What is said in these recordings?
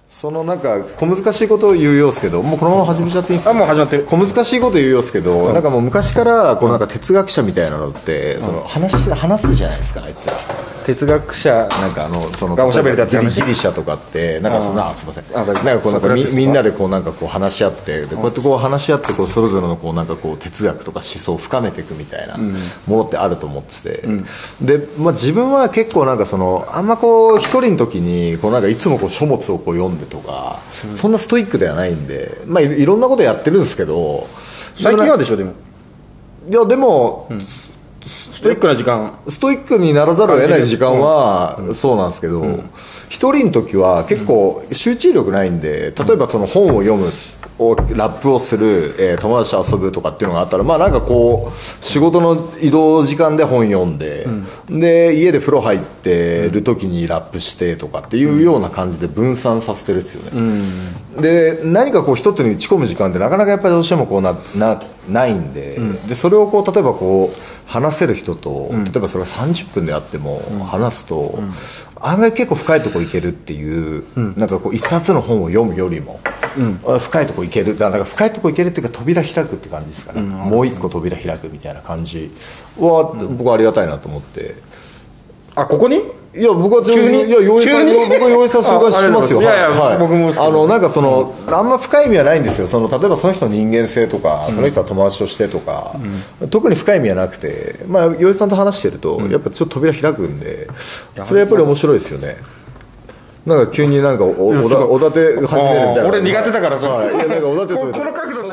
そのなんか小難しいことを言うようですけど、もうこのまま始めちゃっていいですか？ もう始まってる。 小難しいこと言うようですけど、なんかもう昔からこうなんか哲学者みたいなのってその話すじゃないですか、あいつら。哲学者なんかそのがおしゃべりだって話。 ギリシャとかってなんかすいません。なんかこうなんかみんなでこうなんかこう話し合って、でこうやってこう話し合ってこうそれぞれのこうなんかこう哲学とか思想を深めていくみたいなものってあると思ってて、でまあ自分は結構なんかそのあんまこう一人の時にこうなんかいつもこう書物をこう読んでとか、そんなストイックではないんで、まあいろんなことやってるんですけど、 最近はでしょでも。 いやでも。 ストイックな時間、 ストイックにならざるを得ない時間はそうなんですけど、一人の時は結構集中力ないんで、例えばその本を読むラップをする、友達と遊ぶとかっていうのがあったら、まあなんかこう仕事の移動時間で本読んで、で家で風呂入ってる時にラップしてとかっていうような感じで分散させてるんですよね。で何かこう一つに打ち込む時間ってなかなかやっぱりどうしてもこうないんで、でそれをこう例えばこう話せる人と、例えばそれが30分であっても話すと、案外結構深いところ行けるっていう、なんかこう一冊の本を読むよりも、深いところ行ける、だから深いところ行けるっていうか扉開くって感じですかね、もう一個扉開くみたいな感じは、僕はありがたいなと思って。 あ、ここに？ いや僕は急に、いや洋平さん紹介しますよ。 いやいや、僕もなんかそのあんま深い意味はないんですよ。その例えばその人の人間性とか、その人は友達としてとか、特に深い意味はなくて、まあ洋平さんと話してると、やっぱちょっと扉開くんで、それやっぱり面白いですよね。なんか急になんかおだて始めるみたいな。 俺苦手だからさ、 いやなんかおだてこの角度ね。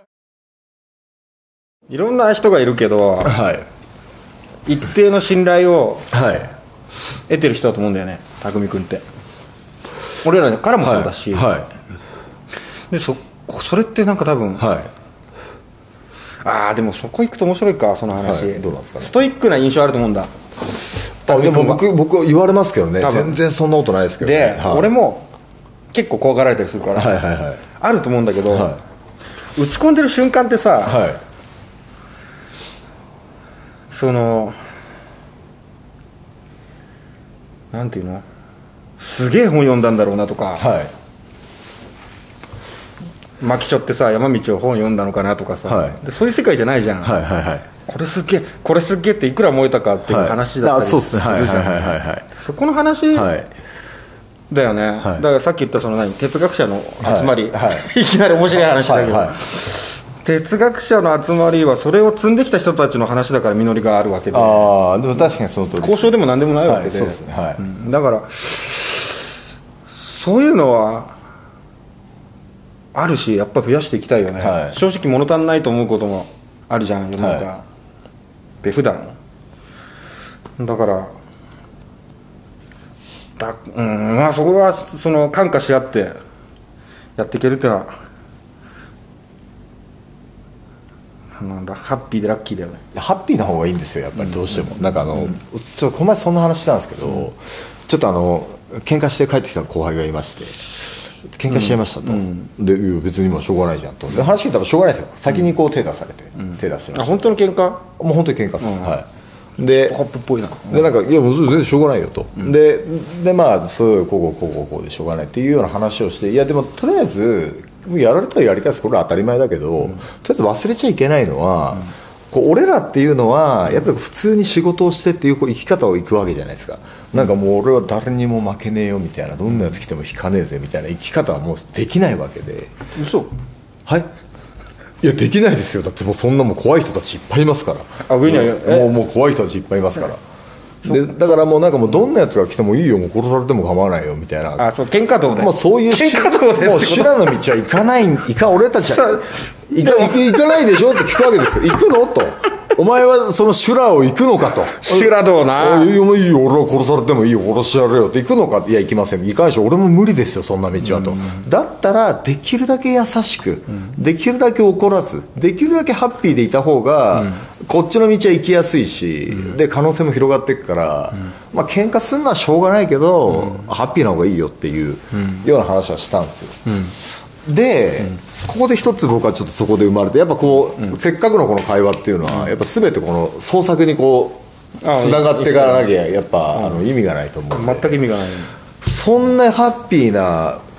いろんな人がいるけど、一定の信頼を得てる人だと思うんだよね、匠君って。俺らからもそうだし、でそれってなんか多分、でもそこ行くと面白いか、その話、 どうなんですかね。 ストイックな印象あると思うんだ。 でも僕言われますけどね、全然そんなことないですけどね。 で、俺も結構怖がられたりするから、あると思うんだけど、打ち込んでる瞬間ってさ、そのなんていうの、すげえ本読んだんだろうなとか、牧町ってさ山道を本読んだのかなとかさ、でそういう世界じゃないじゃん。これすっげえっていくら燃えたかっていう話だったりするじゃん。そこの話だよね。だからさっき言ったその哲学者の集まり、いきなり面白い話だけど、哲学者の集まりはそれを積んできた人たちの話だから実りがあるわけで、でも確かにその通り交渉でも何でもないわけで、だからそういうのはあるし、やっぱ増やしていきたいよね。正直物足んないと思うこともあるじゃん、世の中で普段。だからまあそこはその感化し合ってやっていけるっていうのはなんだ、ハッピーでラッキーだよね。 ハッピーな方がいいんですよやっぱり、どうしても。なんかちょっとこの前そんな話したんですけど、ちょっと喧嘩して帰ってきた後輩がいまして、喧嘩しちゃいましたと、で別に今しょうがないじゃんと、で話聞いたらしょうがないですよ、先にこう手出されて、手出してました。 本当の喧嘩？ もう本当に喧嘩です。でコップっぽいな。 でなんかいやもう全然しょうがないよと、でまあそうこうでしょうがないっていうような話をして、いやでもとりあえずやられたらやりたいです、これは当たり前だけど、とりあえず忘れちゃいけないのは、こう俺らっていうのはやっぱり普通に仕事をしてっていう生き方をいくわけじゃないですか。なんかもう俺は誰にも負けねえよみたいな、どんなやつ来ても引かねえぜみたいな生き方はもうできないわけで。 嘘？ はい。いやできないですよ、だってもうそんなもう怖い人たちいっぱいいますから。 上にはもう怖い人たちいっぱいいますから。でだからもうなんかもうどんなやつが来てもいいよ、もう殺されても構わないよみたいな。 そう喧嘩道で。 もうそういう喧嘩道でもう修羅の道は行かない、俺たちは行かないでしょって聞くわけですよ。行くのと。お前はその修羅を行くのかと。 修羅道な。 いいよ、俺は殺されてもいいよ、殺してやれよって行くのか。いや行きません、行かないでしょ、俺も無理ですよそんな道はと。だったらできるだけ優しく、できるだけ怒らず、できるだけハッピーでいた方が、こっちの道は行きやすいし、で可能性も広がっていくから、まあ喧嘩するのはしょうがないけど、ハッピーな方がいいよっていうような話はしたんですよ。で、ここで一つ僕はちょっとそこで生まれて、やっぱこう、せっかくのこの会話っていうのは、やっぱ全てこの創作にこうつながっていかなきゃやっぱ意味がないと思う。 全く意味がない。 そんなハッピーなこ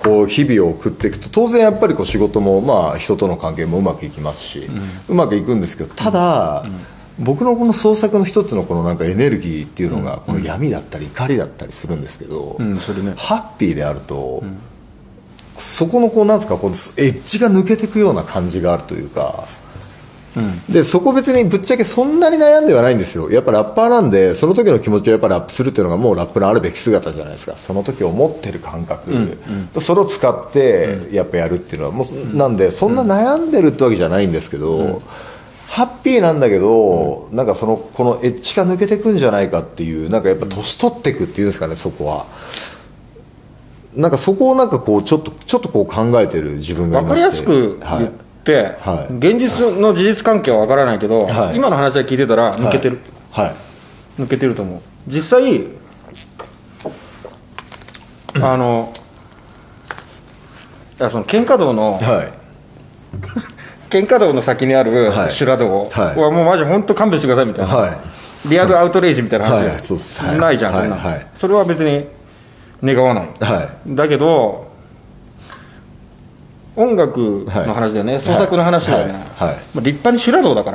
こう日々を送っていくと当然やっぱりこう仕事もまあ人との関係もうまくいきますし、うまくいくんですけど、ただ、僕のこの創作の一つのこのなんかエネルギーっていうのがこの闇だったり怒りだったりするんですけど、 それね、 ハッピーであると、そこのこうなんですか、このエッジが抜けていくような感じがあるというか、でそこ別にぶっちゃけそんなに悩んではないんですよ。やっぱラッパーなんでその時の気持ちをやっぱラップするっていうのがもうラップのあるべき姿じゃないですか。その時を持ってる感覚、それを使ってやっぱやるっていうのはもうなんでそんな悩んでるってわけじゃないんですけど、ハッピーなんだけど、なんかこのエッジが抜けてくんじゃないかっていう、なんかやっぱ年取っていくっていうんですかね、そこはなんかそこをなんかこうちょっとこう考えてる自分がいまして、 分かりやすく言って、現実の事実関係は分からないけど、今の話は聞いてたら抜けてる、抜けてると思う。実際その喧嘩道の、喧嘩道の先にある修羅道はもうマジ本当勘弁してくださいみたいな、リアルアウトレイジみたいな話じゃないじゃん、そんな、それは別に願わない、だけど音楽の話だよね、創作の話だよね、立派に修羅道だから、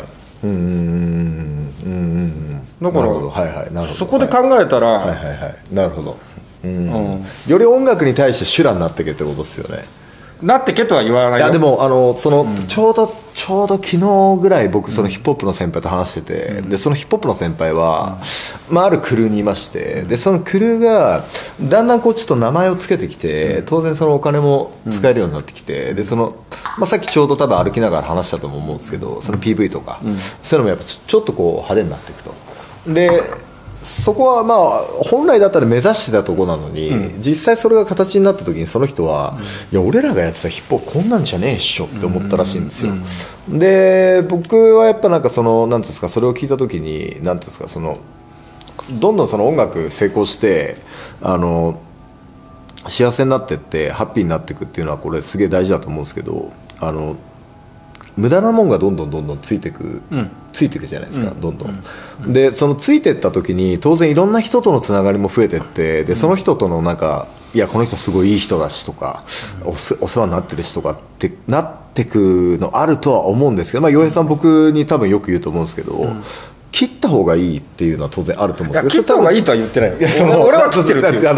だからそこで考えたら、 なるほど、より音楽に対して修羅になってけってことですよね。 なってけとは言わないよ。 いやでもちょうど昨日ぐらい僕そのヒップホップの先輩と話してて、でそのヒップホップの先輩は、あるクルーにいまして、でそのクルーがだんだんこうちょっと名前をつけてきて、当然そのお金も使えるようになってきて、でさっきちょうど多分歩きながら話したと思うんですけど、その PV とか、そういうのもやっぱちょっとこう派手になっていくと。でそこはまあ本来だったら目指してたところなのに、実際それが形になった時にその人は、いや俺らがやってたヒップホップこんなんじゃねえっしょって思ったらしいんですよ。で僕はやっぱなんかなんていうんですか、それを聞いた時になんていうんですか、どんどんその音楽成功して幸せになってってハッピーになっていくっていうのはこれすげえ大事だと思うんですけど、無駄なもんがどんどんついていくじゃないですか、どんどん。でそのついていった時に当然いろんな人とのつながりも増えていって、でその人とのなんか、いやこの人すごいいい人だしとか、お世話になってるしとかってなってくのあるとは思うんですけど、洋平さん僕に多分よく言うと思うんですけど、切った方がいいっていうのは当然あると思うんですけど、 切った方がいいとは言ってないよ。俺は切ってるっていう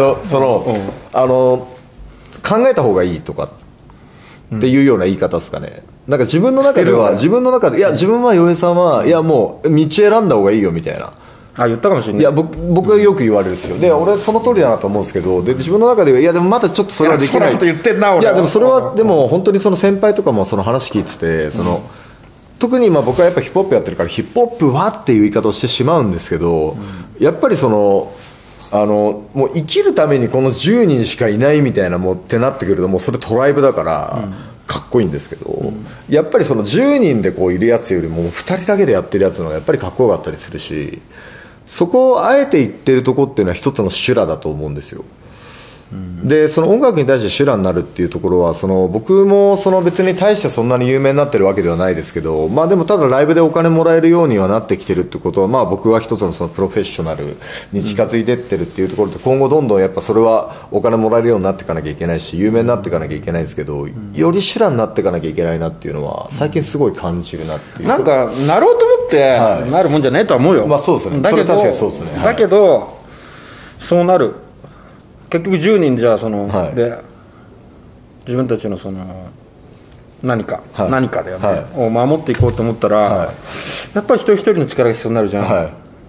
考えた方がいいとかっていうような言い方ですかね。なんか自分の中でいや自分は洋平さんはいやもう道選んだ方がいいよみたいな、 言ったかもしれない。 いや僕はよく言われるんですよ。で俺その通りだなと思うんですけど、で自分の中ではいやでもまだちょっとそれはできない。 言ってんな俺。 いやでもそれはでも本当にその先輩とかもその話聞いてて、特に僕はやっぱヒップホップやってるからヒップホップはっていう言い方をしてしまうんですけど、やっぱりもう生きるためにこの10人しかいないみたいなもってなってくるともうそれトライブだから、かっこいいんですけど、やっぱりその10人でこういるやつよりも2人だけでやってるやつの方がやっぱりかっこよかったりするし、そこをあえて言ってるとこっていうのは一つの修羅だと思うんですよ。でその音楽に対して修羅になるっていうところは僕も別に対してそんなに有名になってるわけではないですけど、でもただライブでお金もらえるようにはなってきてるってことは、僕は一つのプロフェッショナルに近づいてってるっていうところで、今後どんどんやっぱそれはお金もらえるようになっていかなきゃいけないし有名になっていかなきゃいけないんですけど、より修羅になっていかなきゃいけないなっていうのは最近すごい感じるなっていう。 なんかなろうと思ってなるもんじゃねえとは思うよ。 そうですね。それ確かにそうですね。 だけどそうなる。結局10人じゃで自分たちの何かだよね、を守っていこうと思ったら、やっぱり一人一人の力が必要になるじゃん、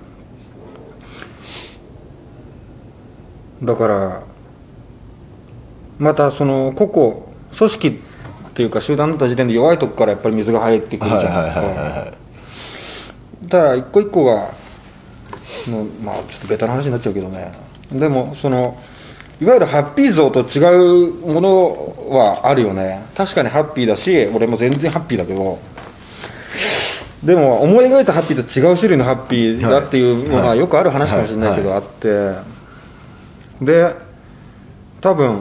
だからまた個々組織っていうか集団になった時点で弱いとこからやっぱり水が入ってくるじゃん。だから一個一個がちょっとベタな話になっちゃうけどね、でもいわゆるハッピー像と違うものはあるよね。確かにハッピーだし俺も全然ハッピーだけど、でも思い描いたハッピーと違う種類のハッピーだっていうのはよくある話かもしれないけど、あって、で多分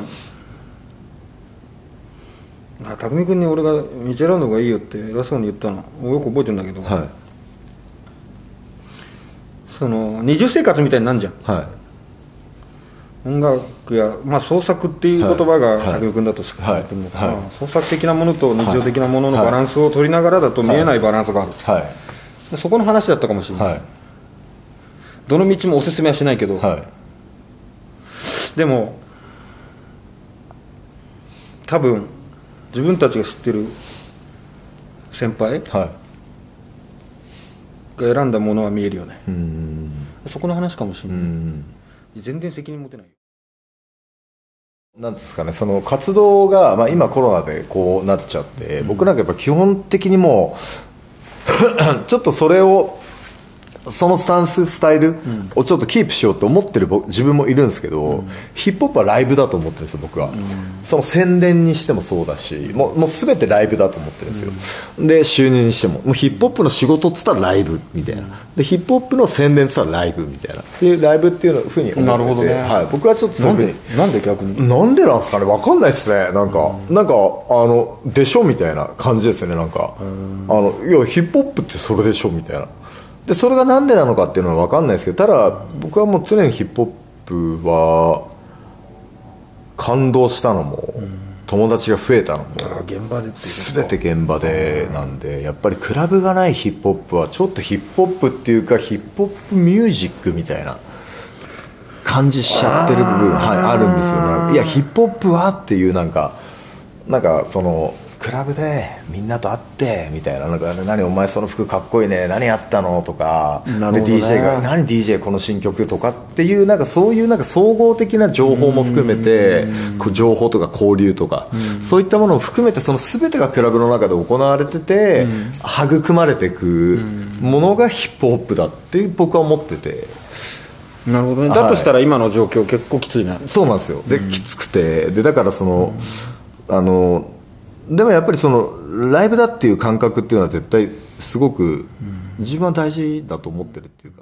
匠君に俺が道選んだ方がいいよって偉そうに言ったのよく覚えてるんだけど、二重生活みたいになるじゃん、 音楽や、創作っていう言葉が羽生君だとしか言っても、創作的なものと日常的なもののバランスを取りながらだと見えないバランスがある、そこの話だったかもしれない、どの道もおすすめはしないけど、でも多分自分たちが知ってる先輩が選んだものは見えるよね。そこの話かもしれない。全然責任持てない。 なんですかね、その活動が、今コロナでこうなっちゃって、僕なんかやっぱ基本的にもうちょっとそのスタンススタイルをちょっとキープしようと思ってる自分もいるんですけど、ヒップホップはライブだと思ってるんですよ僕は、その宣伝にしてもそうだし、もう全てライブだと思ってるんですよ、で収入にしてもヒップホップの仕事っつったらライブみたいな、でヒップホップの宣伝っつったらライブみたいなっていうライブっていうふうに思ってて、 なるほどね、 僕はちょっとなんで逆になんでなんですかね、分かんないですね、なんかでしょみたいな感じですね、なんかいやヒップホップってそれでしょみたいな。でそれがなんでなのかっていうのは分かんないですけど、ただ僕はもう常にヒップホップは感動したのも、友達が増えたのも全て現場でなんで、やっぱりクラブがないヒップホップはちょっとヒップホップっていうかヒップホップミュージックみたいな感じしちゃってる部分あるんですよね。いやヒップホップはっていうなんかそのクラブでみんなと会ってみたいな、何お前その服かっこいいね、何やったのとか、で DJ が何 DJ この新曲とかっていうそういう総合的な情報も含めて、情報とか交流とか、そういったものを含めてその全てがクラブの中で行われてて、育まれていくものがヒップホップだって僕は思ってて。 なるほどね。だとしたら今の状況結構きついな。 そうなんですよ。できつくて、でだからでもやっぱりそのライブだっていう感覚っていうのは絶対すごく自分は大事だと思ってるっていうか、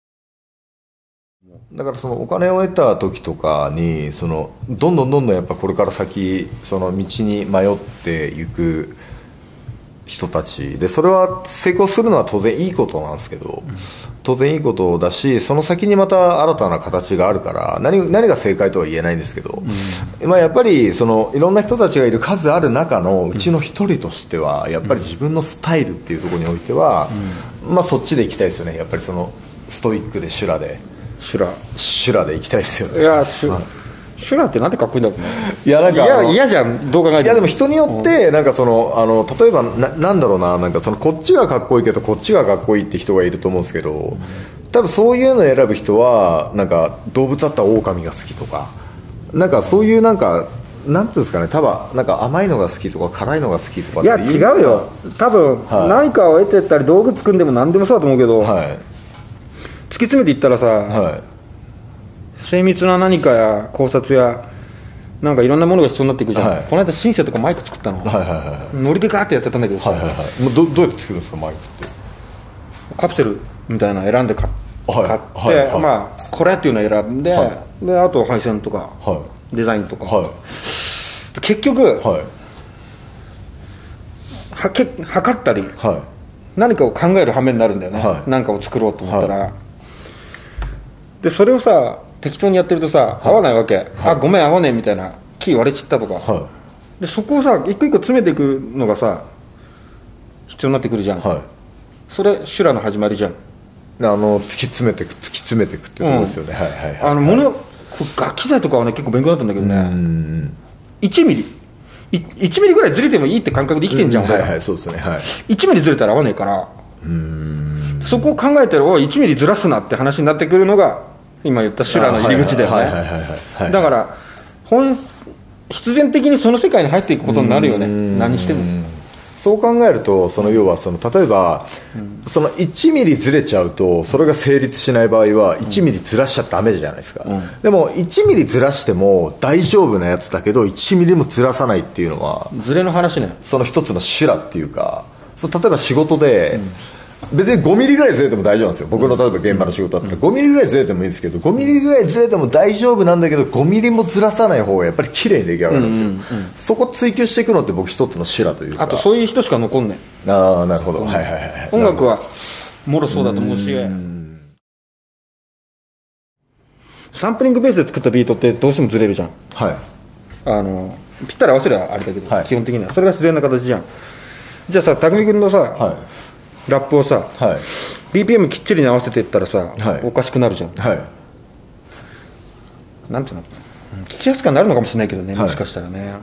だからそのお金を得た時とかにどんどんやっぱこれから先その道に迷っていく人たちで、それは成功するのは当然いいことなんですけど、当然いいことだし、その先にまた新たな形があるから何が正解とは言えないんですけど、やっぱりいろんな人たちがいる数ある中のうちの一人としてはやっぱり自分のスタイルっていうところにおいては、そっちで行きたいですよね。やっぱりストイックで修羅で行きたいですよね。 いやシュラってなんでかっこいいんだろうね。 いや嫌じゃん、どう考えても。いやでも人によって例えばなんだろうな、こっちがかっこいいけどこっちがかっこいいって人がいると思うんですけど、多分そういうのを選ぶ人は動物だったら狼が好きとか、そういうなんていうんですかね、多分甘いのが好きとか辛いのが好きとかっていう。 いや違うよ、多分、何かを得てったり道具作んでも何でもそうだと思うけど、突き詰めていったらさ、精密な何かや考察やいろんなものが必要になっていくじゃん、この間シンセとかマイク作ったの、ノリでガーってやってたんだけどさ、 どうやって作るんですかマイクって。 カプセルみたいなの選んで買って、これっていうのを選んで、であと配線とか、デザインとか、結局、測ったり、何かを考える羽目になるんだよね、何かを作ろうと思ったら、でそれをさ適当にやってるとさ、合わないわけ、ごめん合わねえみたいな、キー割れちったとか、でそこをさ一個一個詰めていくのがさ必要になってくるじゃん、それ修羅の始まりじゃん。 突き詰めていくってことですよね。 楽器材とかはね結構勉強になったんだけどね、1ミリぐらいずれてもいいって感覚で生きてんじゃん、 そうですね、 1ミリずれたら合わねえから、そこを考えてる1ミリずらすなって話になってくるのが今言った修羅の入り口だよね。だから必然的にその世界に入っていくことになるよね、何しても。 そう考えると要は例えば、1ミリずれちゃうとそれが成立しない場合は1ミリずらしちゃダメじゃないですか、でも1ミリずらしても大丈夫なやつだけど1ミリもずらさないっていうのはずれの話ね。 その一つの修羅っていうか、例えば仕事で、別に5ミリぐらいずれても大丈夫なんですよ。僕の例えば現場の仕事だったら5ミリぐらいずれてもいいですけど、5ミリぐらいずれても大丈夫なんだけど5ミリもずらさない方がやっぱり綺麗に出来上がるんですよ、そこ追求していくのって僕一つの修羅というか。 あとそういう人しか残んない。 なるほど、 音楽はもろそうだと思うし、 サンプリングベースで作ったビートってどうしてもずれるじゃん。 はい。 ぴったり合わせればあれだけど、はい、基本的にはそれが自然な形じゃん。じゃあさ、匠君のさ、はい、ラップをさ、はい、BPM きっちりに合わせていったらさ、はい、おかしくなるじゃん。はい、なんていうの、聞きやすくはなるのかもしれないけどね、もしかしたらね、はい、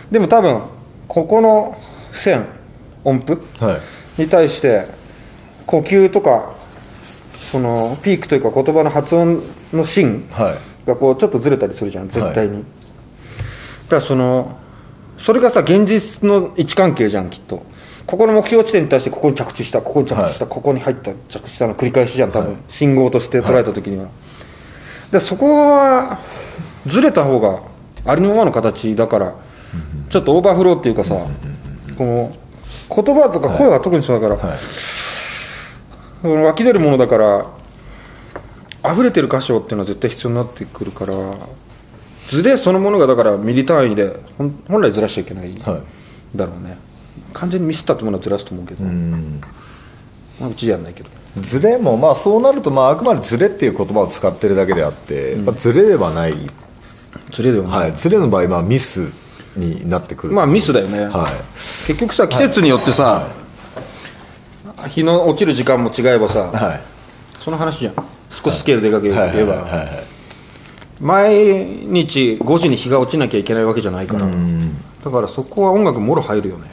でも多分ここの線音符、はい、に対して呼吸とかそのピークというか言葉の発音の芯がこうちょっとずれたりするじゃん、絶対に、はい、だからそれがさ現実の位置関係じゃん、きっと。ここの目標地点に対してここに着地した、ここに着地した、はい、ここに入った着地したの繰り返しじゃん多分、はい、信号として捉えた時には、はい、でそこはずれた方がありのままの形だから、ちょっとオーバーフローっていうかさ、この言葉とか声が特にそうだから、はいはい、湧き出るものだから溢れてる箇所っていうのは絶対必要になってくるから、ズレそのものがだからミリ単位で本来ずらしちゃいけないだろうね、はい、完全にミスったってものはずらすと思うけど、まあ、うちじゃないけどズレもまあそうなると、まあ、あくまでズレっていう言葉を使ってるだけであって、ズレではない、 ズレではない、 はい、ズレの場合、まあ、ミスになってくる。 まあミスだよね、はい、結局さ季節によってさ、はい、日の落ちる時間も違えばさ、はい、その話じゃん。少しスケールでかければ毎日5時に日が落ちなきゃいけないわけじゃないから、だからそこは音楽もろ入るよね。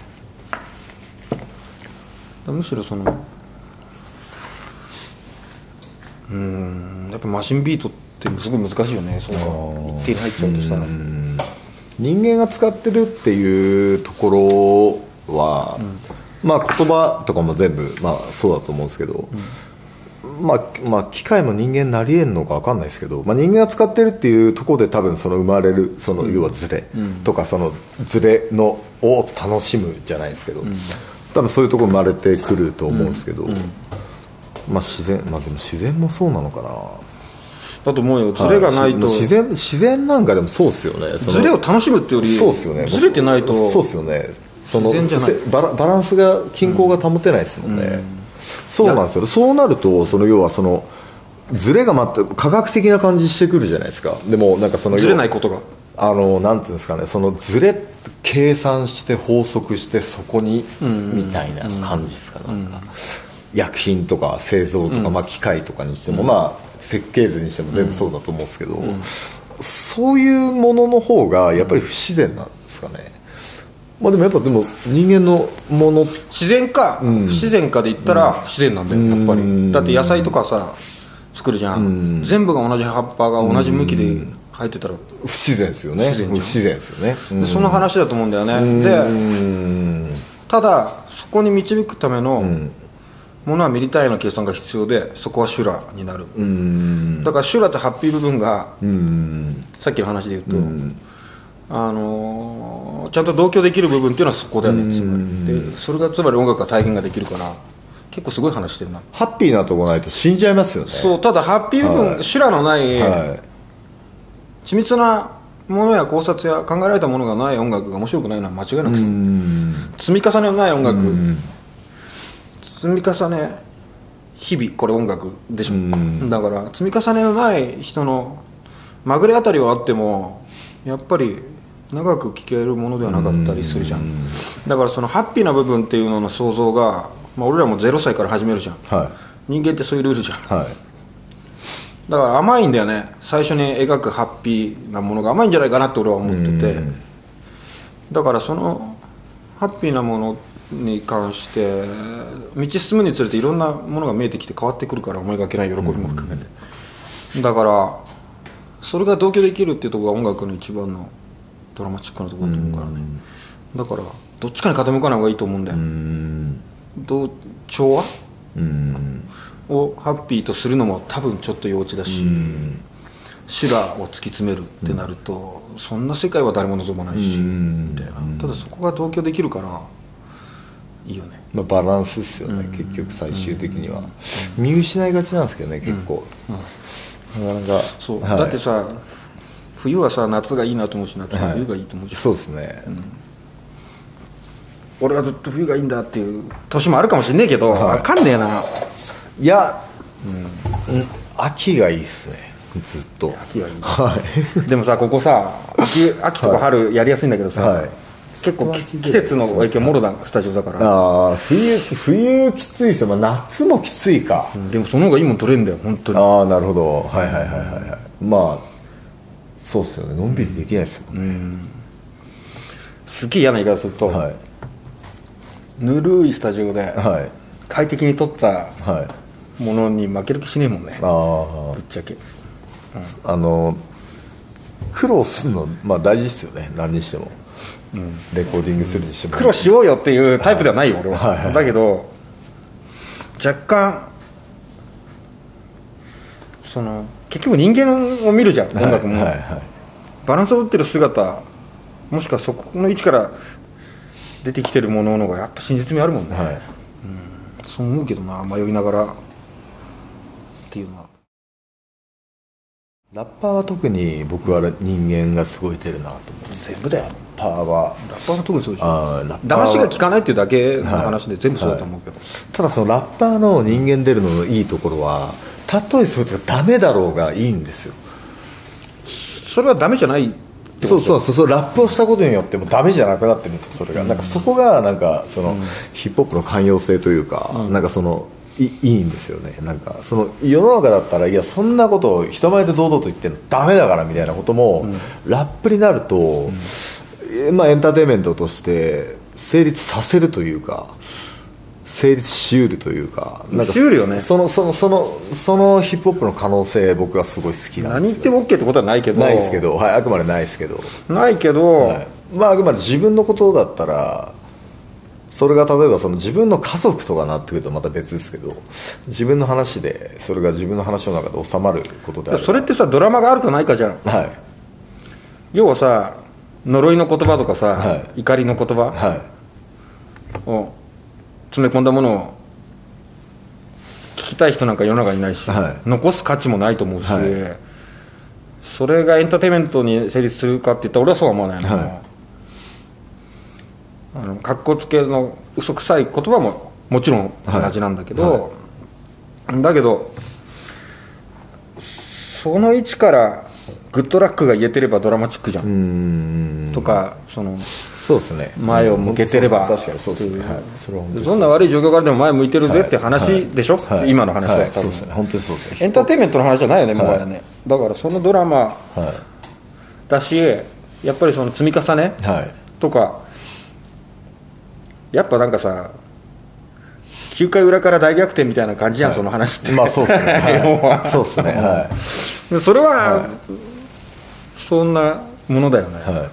むしろそのやっぱマシンビートってすごい難しいよね。そうか一定に入っちゃうとさ、 人間が使ってるっていうところは、まあ言葉とかも全部、まあ、そうだと思うんですけど、まあ機械も人間なり得んのか分かんないですけど、まあ、人間が使ってるっていうところで多分その生まれるその要はズレとかそのズレのを楽しむじゃないですけど、多分そういうところ生まれてくると思うんですけど、まあ自然、まあでも自然もそうなのかな。 だと思うよ。ズレがないと、 自然なんかでもそうですよね。 ズレを楽しむっていうより、 そうですよね。 ズレてないとそうですよね。その自然じゃない、バランスが均衡が保てないですもんね。そうなんですよ。そうなるとその要はそのズレが全く科学的な感じしてくるじゃないですか。でもなんかそのズレないことがなんていうんですかね、そのズレ計算して法則してそこにみたいな感じですか。なんか薬品とか製造とか、まあ機械とかにしても、まあ設計図にしても全部そうだと思うんですけど、そういうものの方がやっぱり不自然なんですかね。まあでもやっぱ人間のもの自然か、不自然かで言ったら不自然なんだよ、やっぱり。だって野菜とかさ作るじゃん、全部が同じ葉っぱが同じ向きで生えてたら不自然ですよね。不自然ですよね。 その話だと思うんだよね。でただそこに導くためのものはミリ単位の計算が必要で、そこは修羅になる。だから修羅ってハッピー部分がさっきの話で言うと、ちゃんと同居できる部分っていうのはそこだよね。つまりでそれがつまり音楽が体現ができるから、結構すごい話してるな。 ハッピーなとこないと死んじゃいますよね。 そう。ただハッピー部分、修羅のない、緻密なものや考察や考えられたものがない音楽が面白くないのは間違いなくそう。積み重ねのない音楽、積み重ね日々これ音楽でしょ。だから積み重ねのない人のまぐれあたりはあってもやっぱり長く聴けるものではなかったりするじゃん。だからそのハッピーな部分っていうのの想像が、まあ、俺らも0歳から始めるじゃん、人間ってそういうルールじゃん、だから甘いんだよね。最初に描くハッピーなものが甘いんじゃないかなって俺は思ってて、だからそのハッピーなものに関して道進むにつれていろんなものが見えてきて変わってくるから、思いがけない喜びも含めて、だからそれが同居できるっていうところが音楽の一番のドラマチックなところだと思うからね。だからどっちかに傾かない方がいいと思うんだよ。調和をハッピーとするのも多分ちょっと幼稚だし、修羅を突き詰めるってなると、そんな世界は誰も望まないしみたいな。ただそこが同居できるからいいよね。 まあ、バランスですよね、結局最終的には。見失いがちなんですけどね、結構。 そう、だってさ、冬はさ夏がいいなと思うし、夏は冬がいいと思うじゃん。 そうですね。 俺はずっと冬がいいんだっていう年もあるかもしれねえけど、分かんねえな。 いや、秋がいいですね。 ずっと。 秋はいい、はい、でもさここさ秋とか春やりやすいんだけどさ、はい、結構季節の影響もろなスタジオだから。 ああ、冬きついですよ、夏もきついか、 でもその方がいいもん取れるんだよ本当に。 ああ、なるほど、はいはいはいはい、まあそうっすよね、のんびりできないですもんね。 すっげえ嫌な言い方すると、はい、ぬるいスタジオで、はい、快適に撮ったものに負ける気しねえもんね、ぶっちゃけ、 苦労するの、大事ですよね、何にしても、レコーディングするにしても、 苦労しようよっていうタイプではないよ、俺は、はいはいはい、だけど若干結局人間を見るじゃん、音楽も、はいはいはい、バランスを取ってる姿、もしくはそこの位置から出てきてるものの方がやっぱ真実味あるもんね、はい、そう思うけどな、迷いながらっていうのは。 ラッパーは特に僕は人間がすごい出るなと思う。 全部だよ、 ラッパーは特にそうでしょ。騙しが効かないっていうだけの話で全部そうだと思うけど、 ただそのラッパーの人間出るののいいところは、たとえそいつがダメだろうがいいんですよ。 それはダメじゃないってこと。そうラップをしたことによってもダメじゃなくなってるんですよ、それが。なんかそこがなんかヒップホップの寛容性というか、なんかいいんですよね。なんか世の中だったら、いやそんなことを人前で堂々と言ってんのダメだからみたいなことも、ラップになると、エンターテインメントとして成立させるというか、成立しうるというか、なんかしうるよね。 そのヒップホップの可能性、僕はすごい好きなんですよ。 何言っても OK ってことはないけど、 ないですけど、はい、あくまでないですけど、 ないけど、はい、 あくまで自分のことだったら、それが例えば自分の家族とかなってくるとまた別ですけど、自分の話でそれが自分の話の中で収まることである。 それってさ、ドラマがあるかないかじゃん、はい、要はさ、呪いの言葉とかさ、はい、怒りの言葉、はい、を詰め込んだものを聞きたい人なんか世の中にいないし、はい、残す価値もないと思うし、はい、それがエンターテインメントに成立するかっていったら俺はそうは思わないな、はい、かっこつけの嘘くさい言葉ももちろん同じなんだけど、はいはい、だけどその位置からグッドラックが言えてればドラマチックじゃんとか、 そうですね、 前を向けてれば、 確かにそうですね、はい、それは本当にどんな悪い状況からでも前向いてるぜって話でしょ、はい、今の話は、 はい、そうですね、本当にそうですね、 エンターテインメントの話じゃないよね、もはやね、だからそのドラマだし、やっぱり積み重ねとか、やっぱなんかさ、9回裏から大逆転みたいな感じじゃん、はい、その話って。 そうですね、はい、そうですね、はい、 それは、そんなものだよね、はい、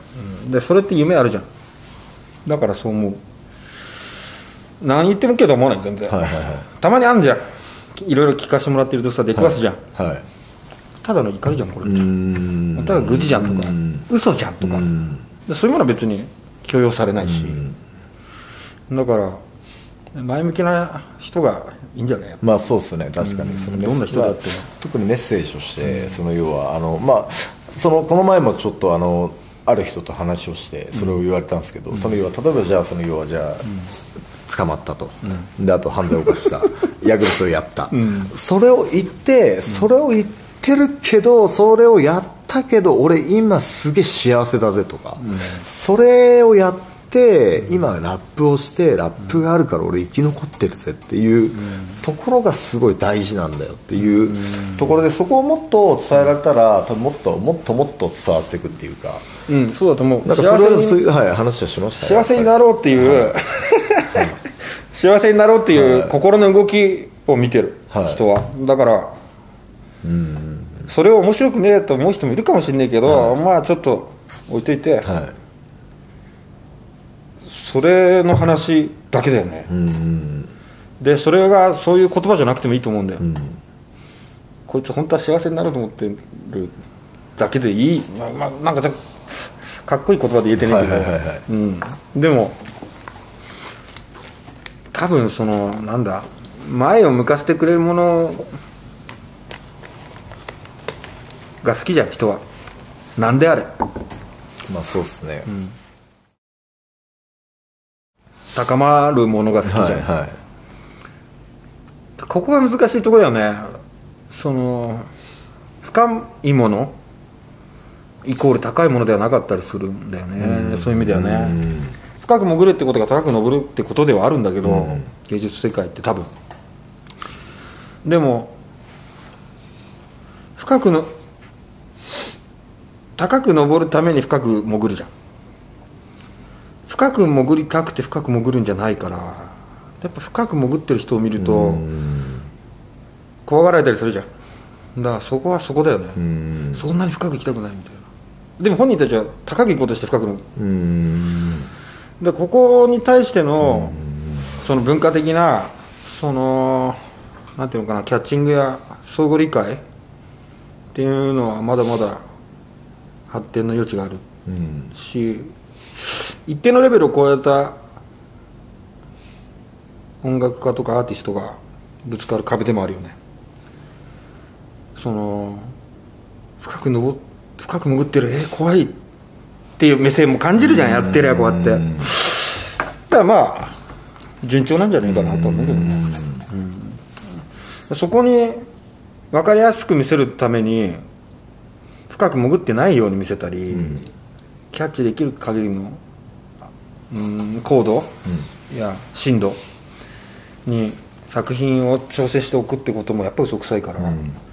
でそれって夢あるじゃん、だからそう思う。何言ってもけど思わない、全然、はいはいはい、たまにあんじゃん、いろいろ聞かせてもらってるとさ、出くわすじゃん、はいはい、ただの怒りじゃんこれって、ただ愚痴じゃんとか、嘘じゃんとか、そういうものは別に許容されないし、だから前向きな人がいいんじゃない。 そうですね、確かに、 どんな人だって、 特にメッセージとして、要はこの前もちょっとある人と話をしてそれを言われたんですけど、要は例えばじゃあ捕まったと、であと犯罪を犯したヤクルトをやった、それを言ってるけど、それをやったけど俺今すげえ幸せだぜとか、それをやって今ラップをしてラップがあるから俺生き残ってるぜっていうところがすごい大事なんだよっていうところで、そこをもっと伝えられたらもっと伝わっていくっていうか、 そうだと思う。 なんかそれはそういう、はい、話はしました、 幸せになろうっていう、はい、幸せになろうっていう心の動きを見てる人は、だから、それを面白くねえと思う人もいるかもしれないけど、ちょっと置いといて、それの話だけだよね、でそれがそういう言葉じゃなくてもいいと思うんだよ、こいつ本当は幸せになると思ってるだけでいい、なんかかっこいい言葉で言えてないけど、でも多分なんだ、前を向かせてくれるものが好きじゃん、人は。なんであれ、 そうですね、 高まるものが好きじゃん、ここが難しいところだよね。フ深いものイコール高いものではなかったりするんだよね、そういう意味ではね。深く潜るってことが高く登るってことではあるんだけど、芸術世界って多分でも高く登るために深く潜るじゃん。深く潜りたくて深く潜るんじゃないから、やっぱ深く潜ってる人を見ると怖がられたりするじゃん。だからそこはそこだよね。そんなに深く行きたくないみたいな。でも本人たちは高く行こうとして深く潜る。でここに対してのその文化的なそのなんていうのかな、キャッチングや相互理解っていうのはまだまだ発展の余地があるし、一定のレベルを超えた音楽家とかアーティストがぶつかる壁でもあるよね。その深く潜ってる怖いっていう目線も感じるじゃん、やってりゃこうやって。だからまあ順調なんじゃないかなと思うけどね。そこに分かりやすく見せるために深く潜ってないように見せたり、キャッチできる限りの高度や深度に作品を調整しておくってこともやっぱり嘘くさいから、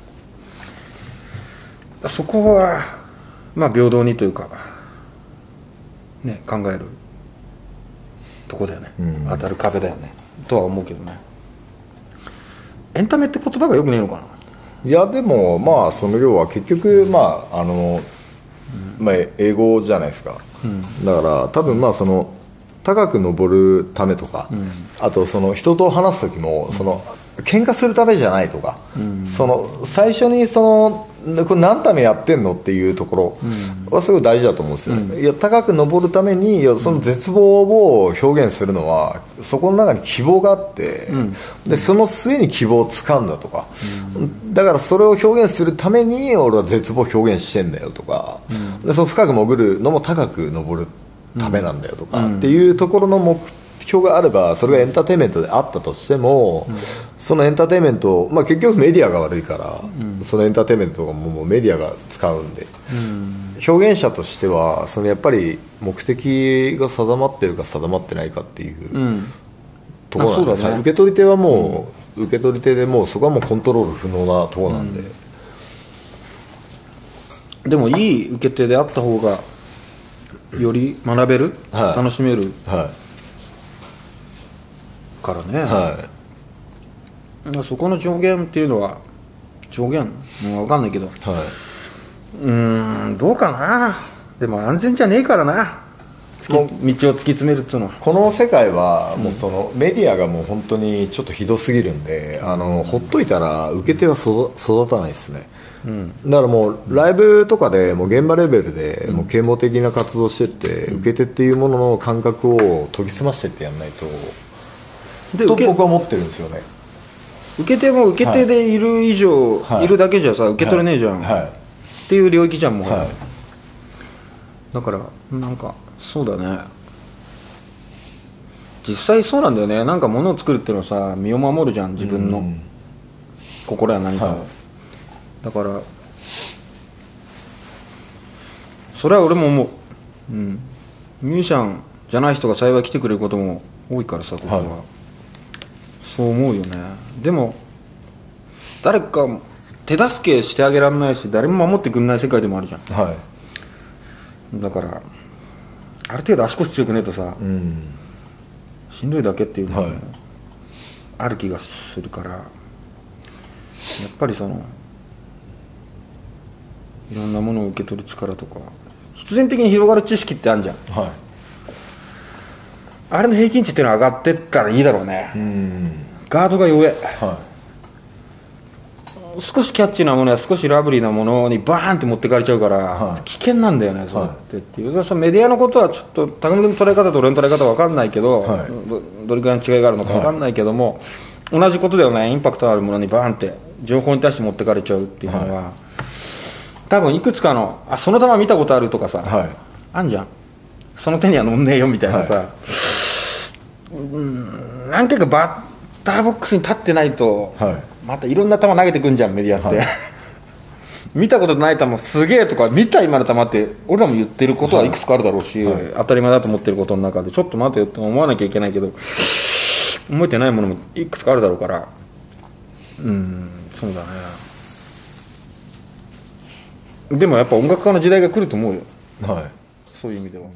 そこはまあ平等にというかね、考えるとこだよね、当たる壁だよねとは思うけどね。エンタメって言葉がよくねえのかな。 いやでもまあその要は結局まあ英語じゃないですか、だから多分まあその高く登るためとか、あとその人と話す時もその喧嘩するためじゃないとか、その最初にそのこれ何のためやってんのっていうところはすごい大事だと思うんですよね。いや高く登るためにその絶望を表現するのはそこの中に希望があって、でその末に希望を掴んだとか、だからそれを表現するために俺は絶望を表現してんだよとか、でその深く潜るのも高く登るためなんだよとかっていうところの目標があれば、それがエンターテインメントであったとしても、そのエンターテインメント、まあ、結局メディアが悪いから、そのエンターテインメントとかもメディアが使うんで、表現者としてはそのやっぱり目的が定まってるか定まってないかっていうところなんで、受け取り手はもう、受け取り手でもうそこはもうコントロール不能なところなんで、 でもいい受け手であった方がより学べる、楽しめるからね、そこの上限っていうのは上限もう分かんないけど、どうかな。でも安全じゃねえからな、道を突き詰めるっていうのは。 この世界はもうそのメディアがもう本当にちょっとひどすぎるんで、ほっといたら受け手は育たないですね。だからもうライブとかでもう現場レベルでもう啓蒙的な活動してって、受け手っていうものの感覚を研ぎ澄ましてってやんないと、と僕は思ってるんですよね。 受け手も受け手でいる以上、いるだけじゃさ受け取れねえじゃん、っていう領域じゃんもう、だからなんかそうだね、実際そうなんだよね。なんか物を作るっていうのはさ、身を守るじゃん、自分の心や何かを、だからそれは俺も思う、ミュージシャンじゃない人が幸い来てくれることも多いからさ、ここは、そう思うよね。でも誰か手助けしてあげられないし、誰も守ってくれない世界でもあるじゃん、だからある程度足腰強くねえとさ、しんどいだけっていうのもある気がするから、やっぱりそのいろんなものを受け取る力とか、必然的に広がる知識ってあるじゃん、あれの平均値っていうのは上がってったらいいだろうね。ガードが弱い、少しキャッチーなものや少しラブリーなものにバーンって持ってかれちゃうから、危険なんだよね、そうやってっていう。そのメディアのことはちょっと高見君の捉え方と俺の捉え方は分かんないけど、どれくらいの違いがあるのか分かんないけども、同じことだよね。インパクトのあるものにバーンって情報に対して持ってかれちゃうっていうのは、多分いくつかのその球見たことあるとかさ、あんじゃん、その手には乗んねえよみたいなさ、何回かバッターボックスに立ってないと、またいろんな球投げてくんじゃんメディアって、 見たことない球すげえとか見た今の球って俺らも言ってることはいくつかあるだろうし、当たり前だと思ってることの中でちょっと待てよって思わなきゃいけないけど思えてないものもいくつかあるだろうから、そうだね。でもやっぱ音楽家の時代が来ると思うよ、そういう意味では。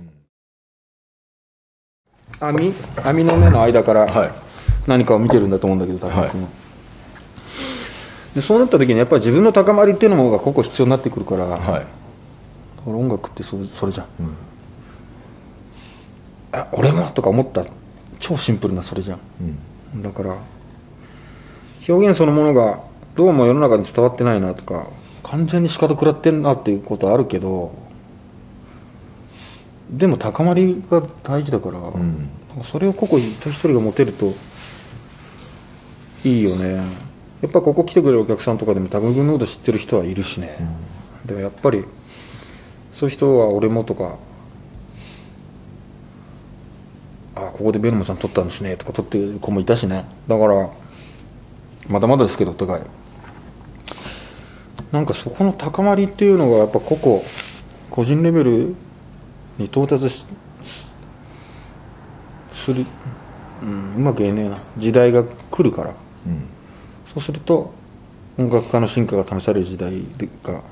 網の目の間から何かを見てるんだと思うんだけど、高木君は。でそうなった時にやっぱり自分の高まりっていうのがここ必要になってくるから、だから音楽ってそれじゃん、俺もとか思った超シンプルなそれじゃん、だから表現そのものがどうも世の中に伝わってないなとか完全に仕方食らってんなっていうことはあるけど、でも高まりが大事だから、それを個々一人一人が持てるといいよね。やっぱここ来てくれるお客さんとかでも高木君のこと知ってる人はいるしね、でもやっぱりそういう人は俺もとか、ここでベルモさん撮ったんですねとか撮ってる子もいたしね。だからまだまだですけどお互いなんかそこの高まりっていうのがやっぱ個人レベルに到達する、うまく言えねえな、時代が来るから、そうすると音楽家の進化が試される時代が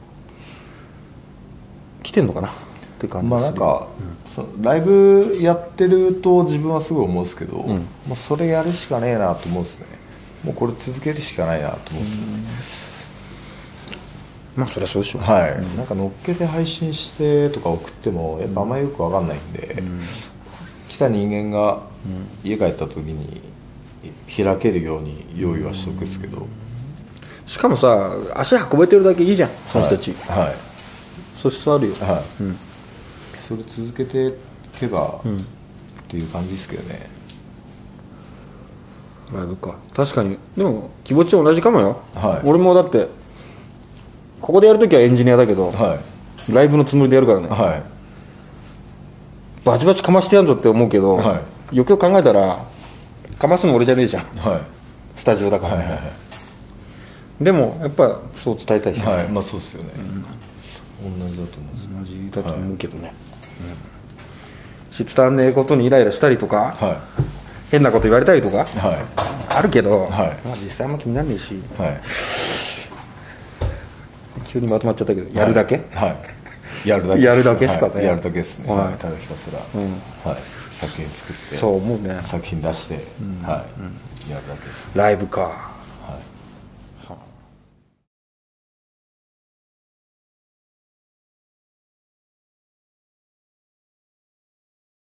来てんのかなって感じです。 なんか、ライブやってると自分はすごい思うんですけど、もうそれやるしかねえなと思うんですね。もうこれ続けるしかないなと思うんですね。 そりゃそうでしょう。 なんか乗っけて配信してとか送ってもやっぱあんまりよく分かんないんで、来た人間が家帰った時に開けるように用意はしとくんですけど、 しかもさ足運べてるだけいいじゃんその人たち、素質あるよ、 それ続けていけばっていう感じですけどね。 ライブか、確かに。でも気持ちは同じかもよ、俺もだってここでやるときはエンジニアだけど、ライブのつもりでやるからね、バチバチかましてやんぞって思うけど、よくよく考えたらかますの俺じゃねえじゃん、スタジオだから、でもやっぱそう伝えたいし、 そうですよね、同じだと思うんです。 同じだと思うけどね、伝わんねえことにイライラしたりとか、変なこと言われたりとか、あるけど、実際も気にならねえし、急にまとまっちゃったけど、やるだけ、 やるだけですかね。 やるだけですね、ただひたすら、作品作って、 そう思うね、 作品出して、やるだけです。 ライブか。